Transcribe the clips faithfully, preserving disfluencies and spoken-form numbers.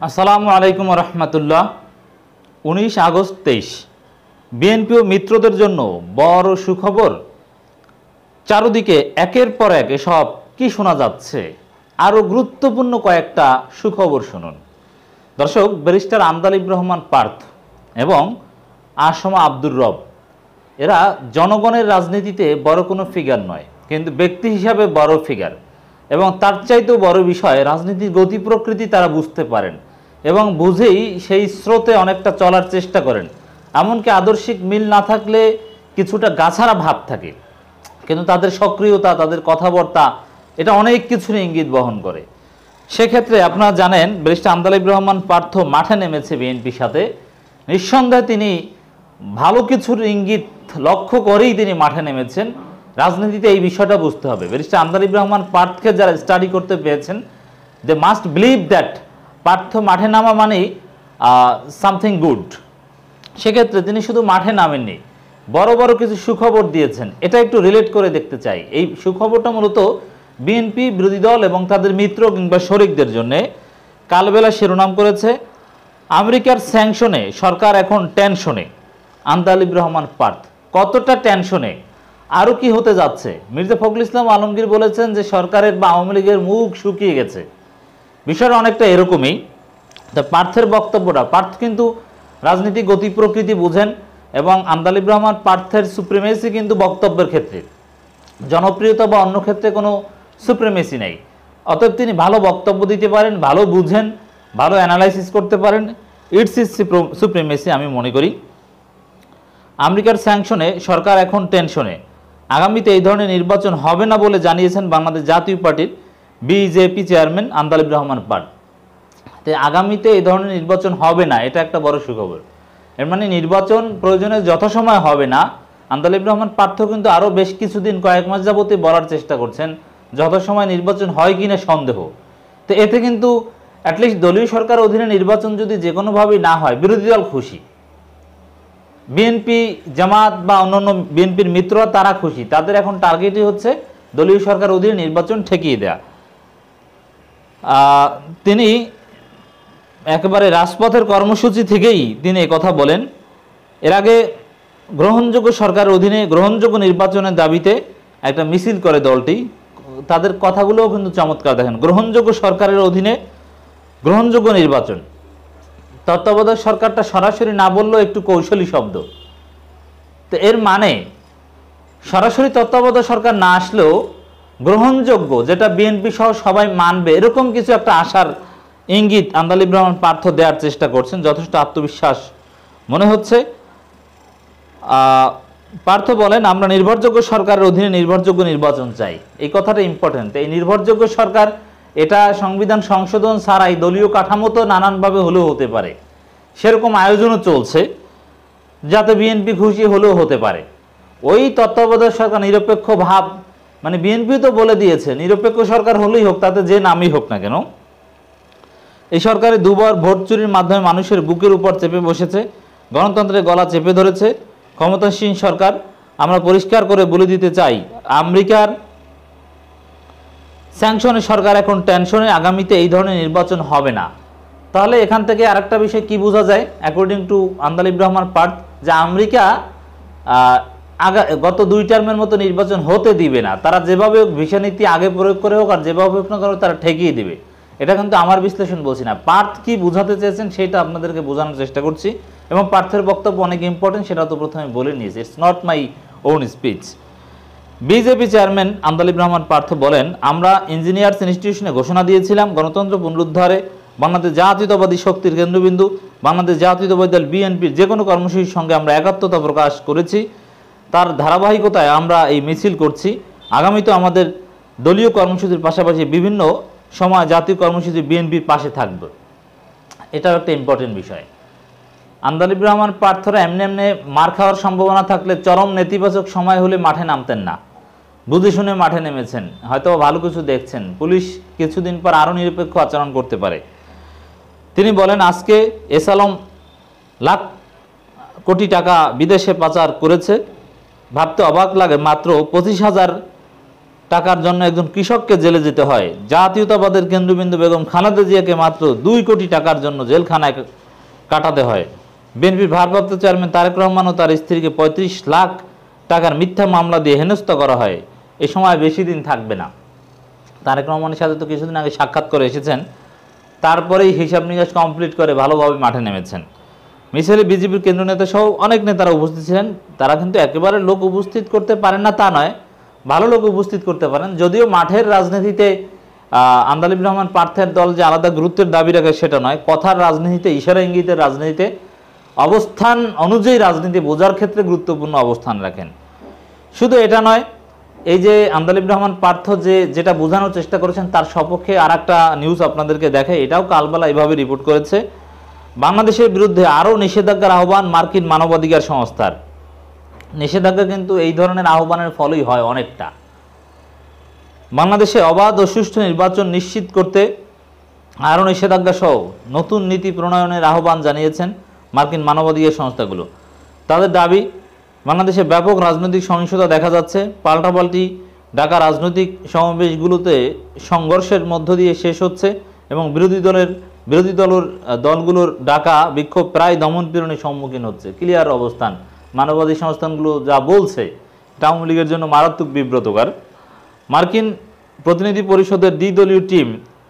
আসসালামু আলাইকুম রহমতুল্লাহ। উনিশ আগস্ট তেইশ বিএনপি ও মিত্রদের জন্য বড় সুখবর। চারদিকে একের পর এক এসব কি শোনা যাচ্ছে, আরও গুরুত্বপূর্ণ কয়েকটা সুখবর শুনুন। দর্শক, ব্যারিস্টার আমদালিব রহমান পার্থ এবং আসমা আব্দুর রব এরা জনগণের রাজনীতিতে বড় কোনো ফিগার নয়, কিন্তু ব্যক্তি হিসাবে বড় ফিগার, এবং তার চাইতেও বড় বিষয় রাজনীতির গতি প্রকৃতি তারা বুঝতে পারেন এবং বুঝেই সেই স্রোতে অনেকটা চলার চেষ্টা করেন। এমনকি আদর্শিক মিল না থাকলে কিছুটা গাছারা ভাব থাকে, কিন্তু তাদের সক্রিয়তা, তাদের কথাবার্তা এটা অনেক কিছুর ইঙ্গিত বহন করে। সেক্ষেত্রে আপনারা জানেন ব্যারিস্টার আমদালিব রহমান পার্থ মাঠে নেমেছে বিএনপির সাথে। নিঃসন্দেহে তিনি ভালো কিছুর ইঙ্গিত লক্ষ্য করেই তিনি মাঠে নেমেছেন। রাজনীতিতে এই বিষয়টা বুঝতে হবে। ব্যারিস্টার আমদালিব রহমান পার্থকে যারা স্টাডি করতে পেরেছেন, they must believe that Partho মাঠে নামা মানেই সামথিং গুড। সেক্ষেত্রে তিনি শুধু মাঠে নামেননি, বড় বড় কিছু সুখবর দিয়েছেন। এটা একটু রিলেট করে দেখতে চাই। এই সুখবরটা মূলত বিএনপি, বিরোধী দল এবং তাদের মিত্র কিংবা শরিকদের জন্যে। কালবেলা শিরোনাম করেছে, আমেরিকার স্যাংশনে সরকার এখন টেনশনে। আমদালিব রহমান পার্থ কতটা টেনশনে, আরও কি হতে যাচ্ছে? মির্জা ফখরুল ইসলাম আলমগীর বলেছেন যে সরকারের বা আওয়ামী লীগের মুখ শুকিয়ে গেছে। বিষয়টা অনেকটা এরকমই। তা পার্থের বক্তব্যটা, পার্থ কিন্তু রাজনীতি গতি প্রকৃতি বুঝেন এবং আমদালিব রহমান পার্থের সুপ্রিমেসি কিন্তু বক্তব্যের ক্ষেত্রে, জনপ্রিয়তা বা অন্য ক্ষেত্রে কোনো সুপ্রিমেসি নেই। অতএব তিনি ভালো বক্তব্য দিতে পারেন, ভালো বুঝেন, ভালো অ্যানালাইসিস করতে পারেন। ইটস ইজ সুপ্রিমেসি আমি মনে করি। আমেরিকার স্যাংশনে সরকার এখন টেনশনে। আগামীতে এই ধরনের নির্বাচন হবে না বলে জানিয়েছেন বাংলাদেশ জাতীয় পার্টির বিজেপি চেয়ারম্যান আমদালিব রহমান পার্থ। তো আগামীতে এই ধরনের নির্বাচন হবে না, এটা একটা বড় সুখবর। এর মানে নির্বাচন প্রয়োজনে যথাসময় হবে না। আমদালিব রহমান পার্থ কিন্তু আরও বেশ কিছুদিন, কয়েক মাস যাবতই বলার চেষ্টা করছেন যথাসময় নির্বাচন হয় কিনা সন্দেহ। তো এতে কিন্তু অ্যাটলিস্ট দলীয় সরকার অধীনে নির্বাচন যদি যে কোনোভাবেই না হয়, বিরোধী দল খুশি, বিএনপি, জামাত বা অন্যান্য বিএনপির মিত্ররা তারা খুশি। তাদের এখন টার্গেটই হচ্ছে দলীয় সরকার অধীনে নির্বাচন ঠেকিয়ে দেয়া। তিনি একেবারে রাজপথের কর্মসূচি থেকেই তিনি কথা বলেন। এর আগে গ্রহণযোগ্য সরকারের অধীনে গ্রহণযোগ্য নির্বাচনের দাবিতে একটা মিছিল করে দলটি। তাদের কথাগুলোও কিন্তু চমৎকার। দেখেন, গ্রহণযোগ্য সরকারের অধীনে গ্রহণযোগ্য নির্বাচন। তত্ত্বাবধায়ক সরকারটা সরাসরি না বললেও একটু কৌশলী শব্দ। তো এর মানে সরাসরি তত্ত্বাবধায়ক সরকার না আসলেও গ্রহণযোগ্য, যেটা বিএনপি সহ সবাই মানবে, এরকম কিছু একটা আশার ইঙ্গিত আমদালিব রহমান পার্থ দেওয়ার চেষ্টা করছেন। যথেষ্ট আত্মবিশ্বাস মনে হচ্ছে। পার্থ বলেন, আমরা নির্ভরযোগ্য সরকারের অধীনে নির্ভরযোগ্য নির্বাচন চাই। এই কথাটা ইম্পর্টেন্ট। এই নির্ভরযোগ্য সরকার, এটা সংবিধান সংশোধন ছাড়াই দলীয় কাঠামো তো নানানভাবে হলেও হতে পারে, সেরকম আয়োজনও চলছে, যাতে বিএনপি খুশি হলেও হতে পারে। ওই তত্ত্বাবধায়ক সরকার নিরপেক্ষ ভাব, মানে বিএনপি তো বলে দিয়েছে নিরপেক্ষ সরকার হলেই হোক, তাতে যে নামই হোক না কেন। এই সরকারে দুবার ভোট চুরির মাধ্যমে মানুষের বুকের উপর চেপে বসেছে, গণতন্ত্রের গলা চেপে ধরেছে ক্ষমতাসীন সরকার। আমরা পরিষ্কার করে বলে দিতে চাই, আমেরিকার স্যাংশনে সরকার এখন টেনশনে। আগামীতে এই ধরনের নির্বাচন হবে না। তাহলে এখান থেকে আরেকটা বিষয় কি বোঝা যায়, অ্যাকর্ডিং টু আমদালিব রহমান পার্থ, যে আমেরিকা আগা গত দুই টার্মের মতো নির্বাচন হতে দিবে না। তারা যেভাবে ভিসা নীতি আগে প্রয়োগ করে হোক আর যেভাবে হোক না করে তারা ঠেকিয়ে দিবে। এটা কিন্তু আমার বিশ্লেষণ বলছি না। পার্থ কি বোঝাতে চেয়েছেন সেটা আপনাদেরকে বোঝানোর চেষ্টা করছি, এবং পার্থের বক্তব্য অনেক ইম্পর্টেন্ট, সেটা তো প্রথমে বলে নিয়েছি। It's not my own speech. BJP chairman Andaleeve Rahman Partho বলেন, আমরা ইঞ্জিনিয়ার্স ইনস্টিটিউশনে ঘোষণা দিয়েছিলাম গণতন্ত্র পুনরুদ্ধারে বাংলাদেশ জাতীয়তাবাদী শক্তির কেন্দ্রবিন্দু বাংলাদেশ জাতীয়তাবাদী দল বিএনপির যে কোনো কর্মসূচির সঙ্গে আমরা একাত্মতা প্রকাশ করেছি। তার ধারাবাহিকতায় আমরা এই মিছিল করছি। আগামীতে আমাদের দলীয় কর্মসূচির পাশাপাশি বিভিন্ন সময় জাতীয় কর্মসূচি বিএনপির পাশে থাকবে। এটাও একটা ইম্পর্টেন্ট বিষয়। আমদালিব রহমান পার্থরা এমনি এমনি মার খাওয়ার সম্ভাবনা থাকলে, চরম নেতিবাচক সময় হলে মাঠে নামতেন না। বুঝে শুনে মাঠে নেমেছেন, হয়তো ভালো কিছু দেখছেন। পুলিশ কিছুদিন পর আরও নিরপেক্ষ আচরণ করতে পারে। তিনি বলেন, আজকে এস আলম লাখ কোটি টাকা বিদেশে পাচার করেছে। ভাবতে অবাক লাগে, মাত্র পঁচিশ হাজার টাকার জন্য একজন কৃষককে জেলে যেতে হয়। জাতীয়তাবাদের কেন্দ্রবিন্দু বেগম খালেদা জিয়াকে মাত্র দুই কোটি টাকার জন্য জেলখানায় কাটাতে হয়। বিএনপির ভারপ্রাপ্ত চেয়ারম্যান তারেক রহমান ও তার স্ত্রীকে পঁয়ত্রিশ লাখ টাকার মিথ্যা মামলা দিয়ে হেনস্থা করা হয়। এ সময় বেশি দিন থাকবে না। তারেক রহমানের সাথে তো কিছুদিন আগে সাক্ষাৎ করে এসেছেন, তারপরেই হিসাব নিকাশ কমপ্লিট করে ভালোভাবে মাঠে নেমেছেন। মিছিলে বিজেপির কেন্দ্রীয় নেতা সহ অনেক নেতারা উপস্থিত ছিলেন। তারা কিন্তু একেবারে লোক উপস্থিত করতে পারেন না তা নয়, ভালো লোক উপস্থিত করতে পারেন। যদিও মাঠের রাজনীতিতে আন্দালিব রহমান পার্থের দল যে আলাদা গুরুত্বের দাবি রাখে সেটা নয়, কথার রাজনীতিতে, ইশারা ইঙ্গিতের রাজনীতিতে, অবস্থান অনুযায়ী রাজনীতি বোঝার ক্ষেত্রে গুরুত্বপূর্ণ অবস্থান রাখেন। শুধু এটা নয়, এই যে আন্দালিব রহমান পার্থ যে যেটা বোঝানোর চেষ্টা করেছেন তার সপক্ষে আর একটা নিউজ আপনাদেরকে দেখে, এটাও কালবেলা এইভাবে রিপোর্ট করেছে। বাংলাদেশের বিরুদ্ধে আরও নিষেধাজ্ঞার আহ্বান মার্কিন মানবাধিকার সংস্থার। নিষেধাজ্ঞা কিন্তু এই ধরনের আহ্বানের ফলেই হয় অনেকটা। বাংলাদেশে অবাধ ও সুষ্ঠু নির্বাচন নিশ্চিত করতে আরও নিষেধাজ্ঞা সহ নতুন নীতি প্রণয়নের আহ্বান জানিয়েছেন মার্কিন মানবাধিকার সংস্থাগুলো। তাদের দাবি, বাংলাদেশে ব্যাপক রাজনৈতিক সহিংসতা দেখা যাচ্ছে, পাল্টাপাল্টি ঢাকা রাজনৈতিক সমাবেশগুলোতে সংঘর্ষের মধ্য দিয়ে শেষ হচ্ছে এবং বিরোধী দলের বিরোধী দলের দলগুলোর ডাকা বিক্ষোভ প্রায় দমনপীড়নের সম্মুখীন হচ্ছে। ক্লিয়ার অবস্থান, মানবাধিকার সংস্থানগুলো যা বলছে এটা আওয়ামী লীগের জন্য মারাত্মক বিব্রতকর। মার্কিন প্রতিনিধি পরিষদের দ্বিদলীয় team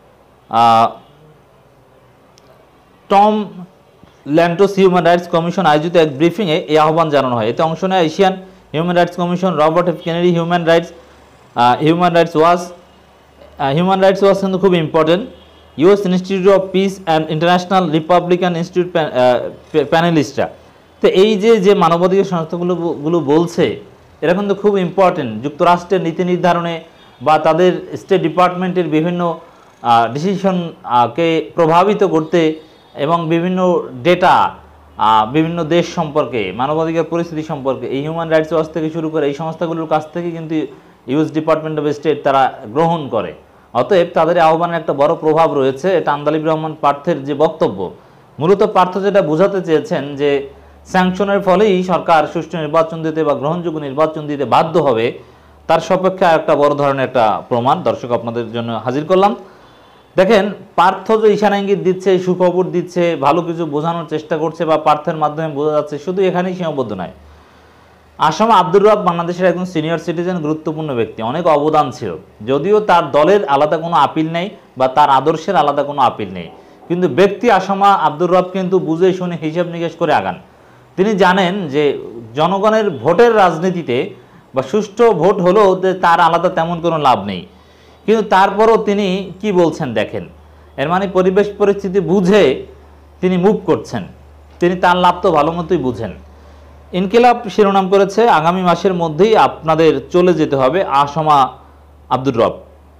Tom Lantos human rights commission আয়োজিত এক ব্রিফিংয়ে এই আহ্বান জানানো হয়। এতে অংশ নেয় Asian human rights commission, Robert F Kennedy human rights human rights watch human rights watch কিন্তু খুব important, US institute of peace and international republican institute প্যানেলিস্টরা। তো এই যে যে মানবাধিকার সংস্থাগুলো গুলো বলছে এরা কিন্তু খুব ইম্পর্টেন্ট যুক্তরাষ্ট্রের নীতি নির্ধারণে বা তাদের স্টেট ডিপার্টমেন্টের বিভিন্ন ডিসিশনকে প্রভাবিত করতে এবং বিভিন্ন ডেটা বিভিন্ন দেশ সম্পর্কে, মানবাধিকার পরিস্থিতি সম্পর্কে এই হিউম্যান রাইটস ওয়াচ থেকে শুরু করে এই সংস্থাগুলোর কাছ থেকে কিন্তু ইউএস ডিপার্টমেন্ট অফ স্টেট তারা গ্রহণ করে। অতএব তাদের আহ্বানের একটা বড় প্রভাব রয়েছে। এটা আন্দালিব রহমান পার্থের যে বক্তব্য, মূলত পার্থ যেটা বোঝাতে চেয়েছেন যে স্যাংশনের ফলেই সরকার সুষ্ঠু নির্বাচন দিতে বা গ্রহণযোগ্য নির্বাচন দিতে বাধ্য হবে, তার সপক্ষে আর একটা বড় ধরনের একটা প্রমাণ দর্শক আপনাদের জন্য হাজির করলাম। দেখেন, পার্থ যে ইশারা ইঙ্গিত দিচ্ছে, সুখবর দিচ্ছে, ভালো কিছু বোঝানোর চেষ্টা করছে বা পার্থের মাধ্যমে বোঝা যাচ্ছে, শুধু এখানেই সীমাবদ্ধ নয়। আসাম আব্দুর রব বাংলাদেশের একজন সিনিয়র সিটিজেন, গুরুত্বপূর্ণ ব্যক্তি, অনেক অবদান ছিল। যদিও তার দলের আলাদা কোনো আপিল নেই বা তার আদর্শের আলাদা কোনো আপিল নেই, কিন্তু ব্যক্তি আসামা আব্দুর রব কিন্তু বুঝে শুনে হিসাব নিকাশ করে আগান। তিনি জানেন যে জনগণের ভোটের রাজনীতিতে বা সুষ্ঠু ভোট হলেও তার আলাদা তেমন কোনো লাভ নেই, কিন্তু তারপরও তিনি কি বলছেন দেখেন। এর মানে পরিবেশ পরিস্থিতি বুঝে তিনি মুভ করছেন, তিনি তার লাভ তো ভালো মতোই বুঝেন। ইনকিলাব শিরোনাম করেছে, আগামী মাসের মধ্যেই আপনাদের চলে যেতে হবে আসামা আব্দুর রব।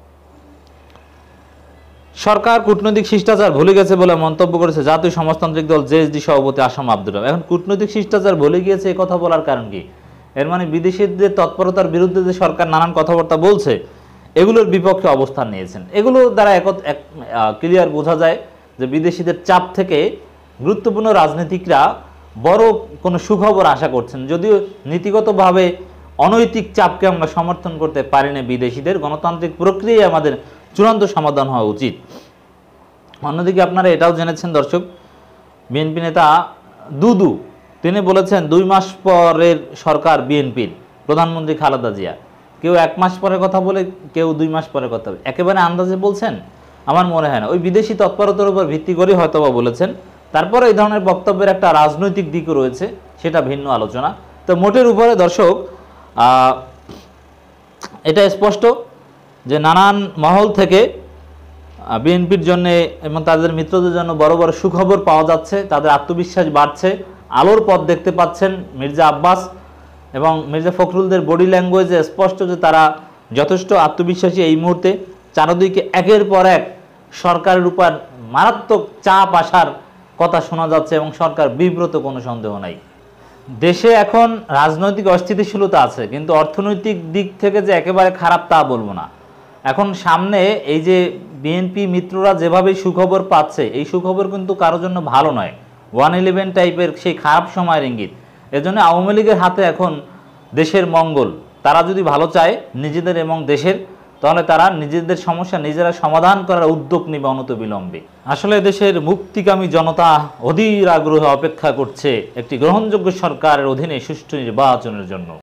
সরকার কূটনৈতিক শিষ্টাচার ভুলে গেছে বলে মন্তব্য করেছে জাতীয় সমাজতান্ত্রিক দল জেএসডি সভাপতি আসামা আব্দুর রব। এখন কূটনৈতিক শিষ্টাচার ভুলে গিয়েছে এই কথা বলার কারণ কি? এর মানে বিদেশিদের তৎপরতার বিরুদ্ধে যে সরকার নানান কথাবার্তা বলছে এগুলোর বিপক্ষে অবস্থান নিয়েছেন। এগুলো দ্বারা এক ক্লিয়ার বোঝা যায় যে বিদেশিদের চাপ থেকে গুরুত্বপূর্ণ রাজনীতিকরা বড় কোনো সুখবর আশা করছেন। যদিও নীতিগতভাবে অনৈতিক চাপকে আমরা সমর্থন করতে পারি না, বিদেশিদের গণতান্ত্রিক প্রক্রিয়ায় আমাদের চূড়ান্ত সমাধান হওয়া উচিত। অন্যদিকে আপনারা এটাও জেনেছেন দর্শক, বিএনপি নেতা দুদু তিনি বলেছেন দুই মাস পরের সরকার বিএনপির, প্রধানমন্ত্রী খালেদা জিয়া। কেউ এক মাস পরে কথা বলে, কেউ দুই মাস পরে কথা বলে, একেবারে আন্দাজে বলছেন আমার মনে হয় না। ওই বিদেশি তৎপরতার উপর ভিত্তি করে হয়তোবা বলেছেন। তারপরে এই ধরনের বক্তব্যের একটা রাজনৈতিক দিকও রয়েছে, সেটা ভিন্ন আলোচনা। তো মোটের উপরে দর্শক এটা স্পষ্ট যে নানান মহল থেকে বিএনপির জন্য এবং তাদের মিত্রদের জন্য বড় বড় সুখবর পাওয়া যাচ্ছে, তাদের আত্মবিশ্বাস বাড়ছে, আলোর পথ দেখতে পাচ্ছেন। মির্জা আব্বাস এবং মির্জা ফখরুলদের বডি ল্যাঙ্গুয়েজে স্পষ্ট যে তারা যথেষ্ট আত্মবিশ্বাসী। এই মুহূর্তে চারদিকে একের পর এক সরকারের উপর মারাত্মক চাপ আসার কথা শোনা যাচ্ছে এবং সরকার বিব্রত, কোনো সন্দেহ নাই। দেশে এখন রাজনৈতিক অস্থিতিশীলতা আছে, কিন্তু অর্থনৈতিক দিক থেকে যে একেবারে খারাপ তা বলবো না। এখন সামনে এই যে বিএনপি মিত্ররা যেভাবে সুখবর পাচ্ছে, এই সুখবর কিন্তু কারোর জন্য ভালো নয়। ওয়ান ইলেভেন টাইপের সেই খারাপ সময়ের ইঙ্গিত। এজন্য আওয়ামী লীগের হাতে এখন দেশের মঙ্গল, তারা যদি ভালো চায় নিজেদের এবং দেশের, তাহলে তারা নিজেদের সমস্যা নিজেরা সমাধান করার উদ্যোগ নেবে অনতিবিলম্বে। আসলে দেশের মুক্তিকামী জনতা অধীর আগ্রহে অপেক্ষা করছে একটি গ্রহণযোগ্য সরকারের অধীনে সুষ্ঠু নির্বাচনের জন্য।